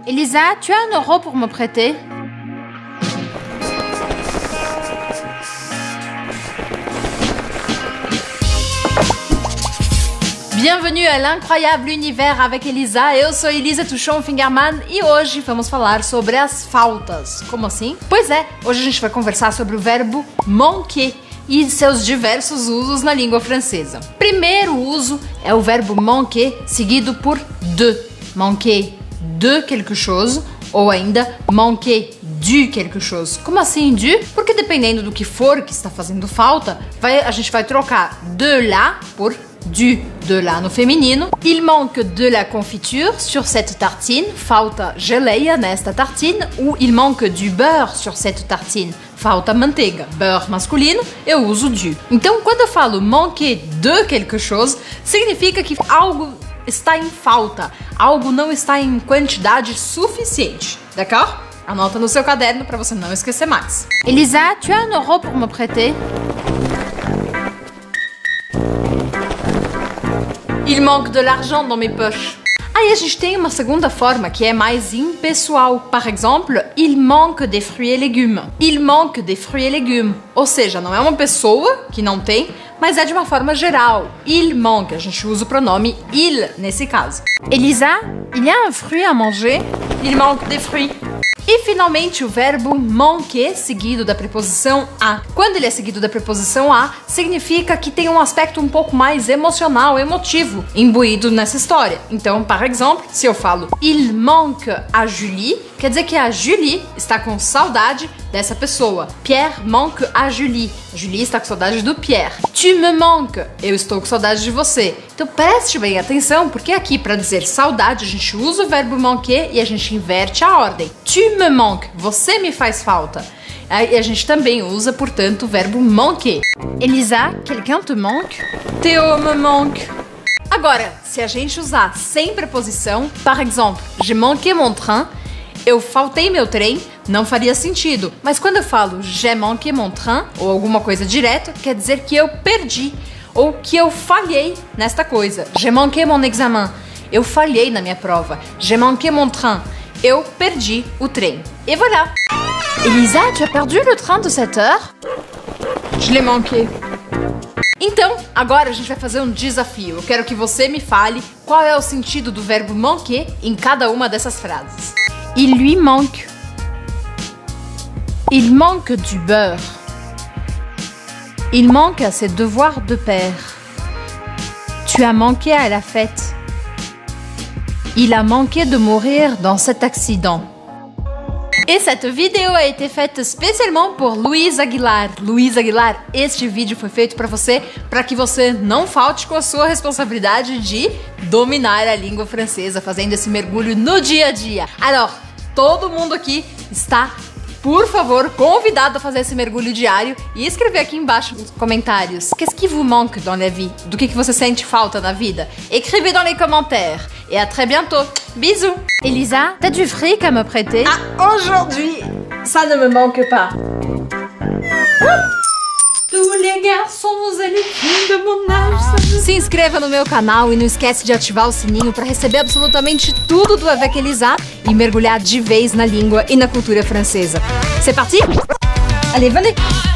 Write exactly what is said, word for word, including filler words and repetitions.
Elisa, tu as un euro pour me prêter? Bienvenue a l'incroyable univers avec Elisa. Eu sou Elisa Tuchon Fingerman e hoje vamos falar sobre as faltas. Como assim? Pois é, hoje a gente vai conversar sobre o verbo manquer e seus diversos usos na língua francesa. Primeiro uso é o verbo manquer seguido por de. Manquer de quelque chose ou ainda manquer du quelque chose. Como assim du? Porque dependendo do que for que está fazendo falta, vai, a gente vai trocar de lá por du, de lá no feminino. Il manque de la confiture sur cette tartine. Falta geleia nesta tartine. Ou il manque du beurre sur cette tartine. Falta manteiga. Beurre masculino, eu uso du. Então, quando eu falo manquer de quelque chose, significa que algo está em falta. Algo não está em quantidade suficiente. D'accord? Anota no seu caderno para você não esquecer mais. Elisa, tu as un euro pour me prêter? Il manque de l'argent dans mes poches. Aí a gente tem uma segunda forma que é mais impessoal. Par exemple, il manque des fruits et légumes. Il manque des fruits et légumes. Ou seja, não é uma pessoa que não tem, mas é de uma forma geral. Il manque, a gente usa o pronome il nesse caso. Elisa, il y a un fruit à manger? Il manque des fruits. E finalmente o verbo manquer seguido da preposição a. Quando ele é seguido da preposição a, significa que tem um aspecto um pouco mais emocional, emotivo, imbuído nessa história. Então, par exemple, se eu falo il manque à Julie, quer dizer que a Julie está com saudade dessa pessoa. Pierre manque à Julie. A Julie está com saudade do Pierre. Tu me manques. Eu estou com saudade de você. Então preste bem atenção, porque aqui para dizer saudade a gente usa o verbo manquer e a gente inverte a ordem. Tu me manques. Você me faz falta. E a gente também usa, portanto, o verbo manquer. Elisa, quelqu'un te manque? Théo me manque. Agora, se a gente usar sem preposição, par exemple, j'ai manqué mon train, eu faltei meu trem, não faria sentido. Mas quando eu falo j'ai manqué mon train, ou alguma coisa direto, quer dizer que eu perdi, ou que eu falhei nesta coisa. J'ai manqué mon examen, eu falhei na minha prova. J'ai manqué mon train, eu perdi o trem. E voilà! Elisa, tu as perdu le train de sept heures? Je l'ai manqué. Então, agora a gente vai fazer um desafio. Eu quero que você me fale qual é o sentido do verbo manquer em cada uma dessas frases. Il lui manque. Il manque du beurre. Il manque à ses devoirs de père. Tu as manqué à la fête. Il a manqué de mourir dans cet accident. E cette vidéo a été faite spécialement pour Luiz Aguilar. Luiz Aguilar, este vídeo foi feito para você, para que você não falte com a sua responsabilidade de dominar a língua francesa, fazendo esse mergulho no dia a dia. Alors, todo mundo aqui está, por favor, convidado a fazer esse mergulho diário e escrever aqui embaixo nos comentários. Qu'est-ce qui vous manque dans la vie? Do que, que você sente falta na vida? Écrivez dans les commentaires. Et à très bientôt. Bisous. Elisa, t'as du fric à me prêter? Ah, aujourd'hui, ça ne me manque pas. Tous les garçons et les filles de mon âge. Se inscreva no meu canal e não esquece de ativar o sininho para receber absolutamente tudo do Avec Elisa e mergulhar de vez na língua e na cultura francesa. C'est parti? Allez, venez!